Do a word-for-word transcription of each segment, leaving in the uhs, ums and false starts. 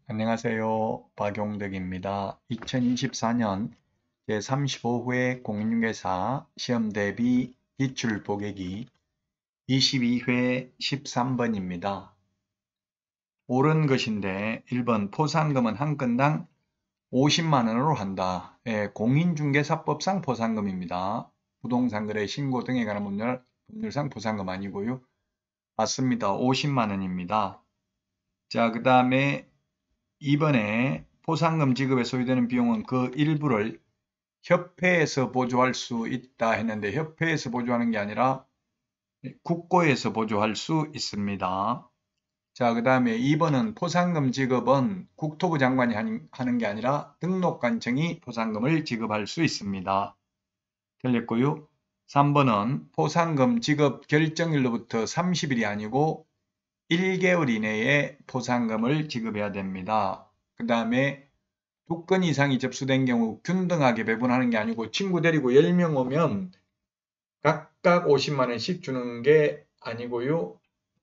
안녕하세요. 박용덕입니다. 이천이십사 년 제삼십오 회 공인중개사 시험대비 기출 보객이 이십이 회 십삼 번입니다. 옳은 것인데 일 번 포상금은 한 건당 오십만 원으로 한다. 예, 공인중개사법상 포상금입니다. 부동산 거래 신고 등에 관한 법률, 법률상 포상금 아니고요. 맞습니다. 오십만 원입니다. 자, 그 다음에 이번에 포상금 지급에 소요되는 비용은 그 일부를 협회에서 보조할 수 있다 했는데 협회에서 보조하는 게 아니라 국고에서 보조할 수 있습니다. 자, 그 다음에 이 번은 포상금 지급은 국토부 장관이 하는 게 아니라 등록관청이 포상금을 지급할 수 있습니다. 틀렸고요. 삼 번은 포상금 지급 결정일로부터 삼십 일이 아니고 일 개월 이내에 포상금을 지급해야 됩니다. 그 다음에 두 건 이상이 접수된 경우 균등하게 배분하는 게 아니고 친구 데리고 열 명 오면 각각 오십만 원씩 주는 게 아니고요.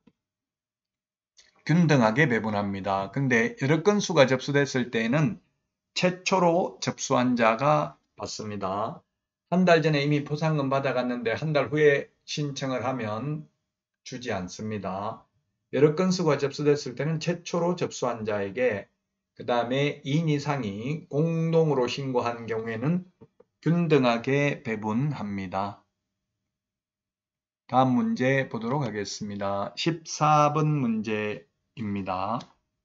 균등하게 배분합니다. 근데 여러 건수가 접수됐을 때는 최초로 접수한 자가 받습니다. 한 달 전에 이미 포상금 받아갔는데 한 달 후에 신청을 하면 주지 않습니다. 여러 건수가 접수됐을 때는 최초로 접수한 자에게 그 다음에 이 인 이상이 공동으로 신고한 경우에는 균등하게 배분합니다. 다음 문제 보도록 하겠습니다. 십사 번 문제입니다.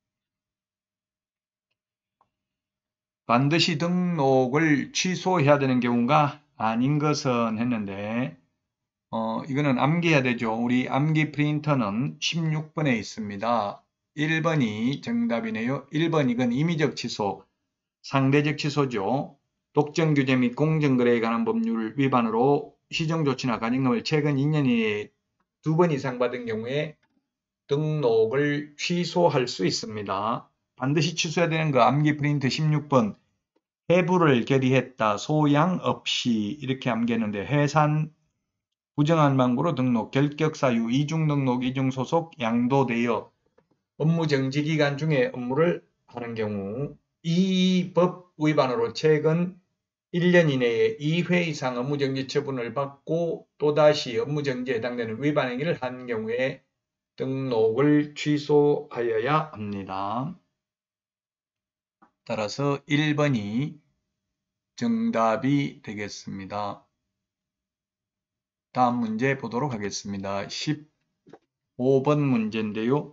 반드시 등록을 취소해야 되는 경우가 아닌 것은 했는데 어, 이거는 암기해야 되죠. 우리 암기 프린터는 십육 번에 있습니다. 일 번이 정답이네요. 일 번 이건 임의적 취소, 상대적 취소죠. 독점규제 및 공정거래에 관한 법률 위반으로 시정조치나 가중금을 최근 이 년 이내에 두 번 이상 받은 경우에 등록을 취소할 수 있습니다. 반드시 취소해야 되는 거 암기 프린트 십육 번 해부를 결의했다. 소양 없이 이렇게 암기했는데 해산 부정한 방구로 등록, 결격사유, 이중등록, 이중소속, 양도되어 업무정지기간 중에 업무를 하는 경우 이 법 위반으로 최근 일 년 이내에 이 회 이상 업무정지 처분을 받고 또다시 업무정지에 해당되는 위반 행위를 한 경우에 등록을 취소하여야 합니다. 따라서 일 번이 정답이 되겠습니다. 다음 문제 보도록 하겠습니다. 십오 번 문제인데요.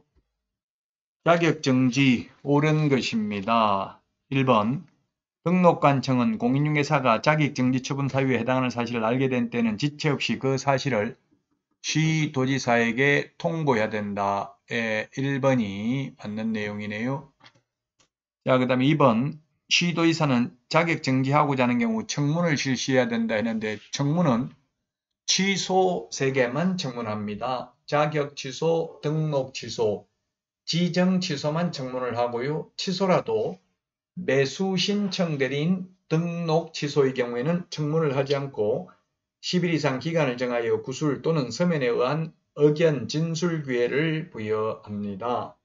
자격정지 옳은 것입니다. 일 번 등록관청은 공인중개사가 자격정지 처분 사유에 해당하는 사실을 알게 된 때는 지체 없이 그 사실을 시도지사에게 통보해야 된다. 에 일 번이 맞는 내용이네요. 자, 그 다음에 이 번 시도지사는 자격정지하고자 하는 경우 청문을 실시해야 된다 했는데 청문은 취소 세 개만 청문합니다. 자격 취소, 등록 취소, 지정 취소만 청문을 하고요. 취소라도 매수 신청 대리인 등록 취소의 경우에는 청문을 하지 않고 십 일 이상 기간을 정하여 구술 또는 서면에 의한 의견 진술 기회를 부여합니다.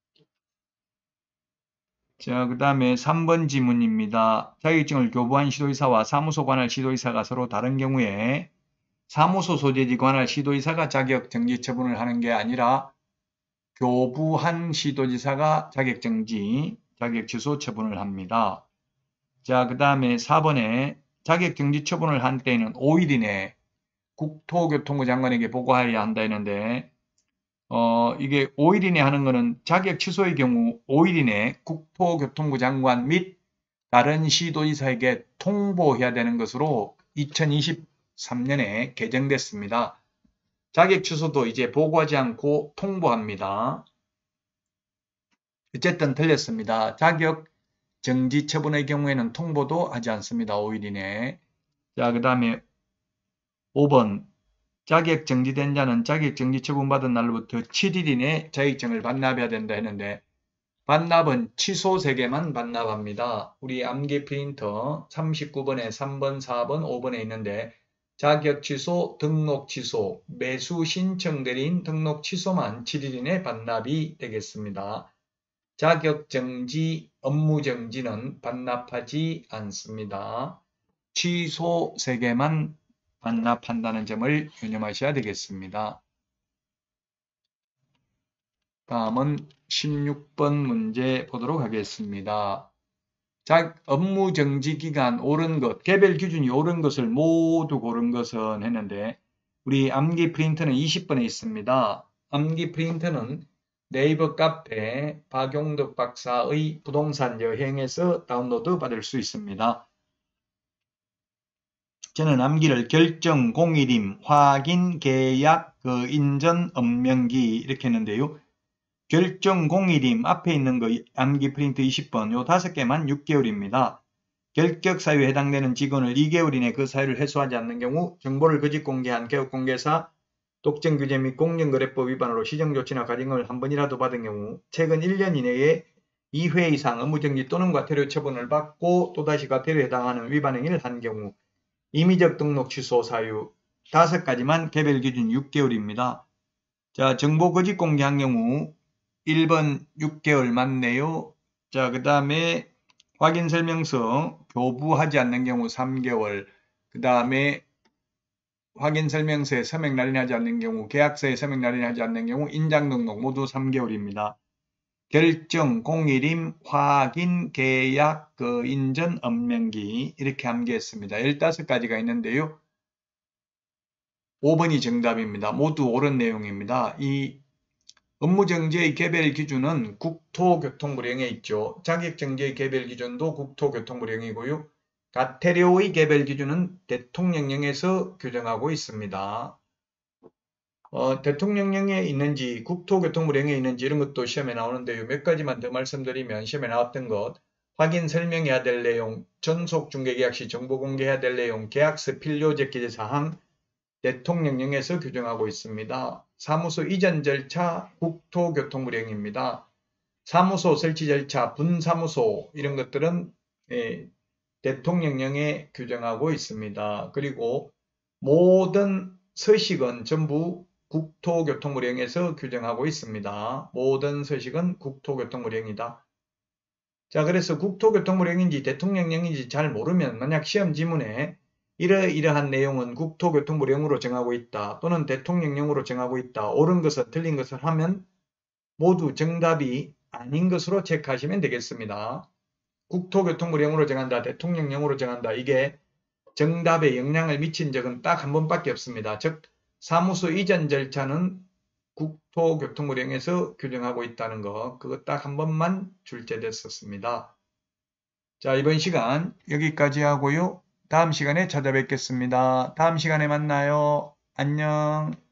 자, 그 다음에 삼 번 지문입니다. 자격증을 교부한 시도지사와 사무소 관할 시도지사가 서로 다른 경우에 사무소 소재지 관할 시도지사가 자격정지 처분을 하는 게 아니라 교부한 시도지사가 자격정지, 자격취소 처분을 합니다. 자, 그 다음에 사 번에 자격정지 처분을 한 때에는 오 일 이내 국토교통부 장관에게 보고해야 한다 했는데 어, 이게 오 일 이내 하는 거는 자격취소의 경우 오 일 이내 국토교통부 장관 및 다른 시도지사에게 통보해야 되는 것으로 이천이십삼 년에 개정됐습니다. 자격 취소도 이제 보고하지 않고 통보합니다. 어쨌든 틀렸습니다. 자격 정지 처분의 경우에는 통보도 하지 않습니다. 오 일 이내. 자, 그 다음에 오 번 자격 정지된 자는 자격 정지 처분받은 날로부터 칠 일 이내 자격증을 반납해야 된다 했는데 반납은 취소 세 개만 반납합니다. 우리 암기 프린터 삼십구 번에 삼 번, 사 번, 오 번에 있는데 자격 취소, 등록 취소, 매수 신청 대리인 등록 취소만 칠 일 이내 반납이 되겠습니다. 자격정지, 업무정지는 반납하지 않습니다. 취소 세 개만 반납한다는 점을 유념하셔야 되겠습니다. 다음은 십육 번 문제 보도록 하겠습니다. 자, 업무정지 기간 옳은 것, 개별 기준이 옳은 것을 모두 고른 것은 했는데 우리 암기 프린트는 이십 번에 있습니다. 암기 프린트는 네이버 카페 박용덕 박사의 부동산 여행에서 다운로드 받을 수 있습니다. 저는 암기를 결정, 공일임, 확인, 계약, 그 인전, 업명기 이렇게 했는데요. 결정, 공일임 앞에 있는 거 암기 프린트 이십 번 요 다섯 개만 육 개월입니다. 결격 사유에 해당되는 직원을 이 개월 이내 그 사유를 해소하지 않는 경우 정보를 거짓 공개한 개업공개사, 독점규제 및 공정거래법 위반으로 시정조치나 가징금을 한 번이라도 받은 경우 최근 일 년 이내에 이 회 이상 업무정지 또는 과태료 처분을 받고 또다시 과태료에 해당하는 위반 행위를 한 경우 임의적 등록 취소 사유 다섯 가지만 개별 기준 육 개월입니다. 자, 정보 거짓 공개한 경우 일 번 육 개월 맞네요. 자, 그 다음에 확인 설명서 교부하지 않는 경우 삼 개월, 그 다음에 확인 설명서에 서명 날인하지 않는 경우, 계약서에 서명 날인하지 않는 경우 인장 등록 모두 삼 개월입니다. 결정, 공일임, 확인, 계약, 그 인전, 업명기 이렇게 암기했습니다. 십오 가지가 있는데요. 오 번이 정답입니다. 모두 옳은 내용입니다. 이 업무정지의 개별 기준은 국토교통부령에 있죠. 자격정지의 개별 기준도 국토교통부령이고요. 과태료의 개별 기준은 대통령령에서 규정하고 있습니다. 어, 대통령령에 있는지 국토교통부령에 있는지 이런 것도 시험에 나오는데요. 몇 가지만 더 말씀드리면 시험에 나왔던 것, 확인 설명해야 될 내용, 전속중개계약 시 정보 공개해야 될 내용, 계약서 필요적 기재사항, 대통령령에서 규정하고 있습니다. 사무소 이전 절차 국토교통부령입니다. 사무소 설치 절차, 분사무소 이런 것들은 예, 대통령령에 규정하고 있습니다. 그리고 모든 서식은 전부 국토교통부령에서 규정하고 있습니다. 모든 서식은 국토교통부령이다. 자, 그래서 국토교통부령인지 대통령령인지 잘 모르면 만약 시험 지문에 이러이러한 내용은 국토교통부령으로 정하고 있다 또는 대통령령으로 정하고 있다, 옳은 것은 틀린 것을 하면 모두 정답이 아닌 것으로 체크하시면 되겠습니다. 국토교통부령으로 정한다, 대통령령으로 정한다, 이게 정답에 영향을 미친 적은 딱 한 번밖에 없습니다. 즉 사무소 이전 절차는 국토교통부령에서 규정하고 있다는 거, 그거 딱 한 번만 출제됐었습니다. 자, 이번 시간 여기까지 하고요. 다음 시간에 찾아뵙겠습니다. 다음 시간에 만나요. 안녕.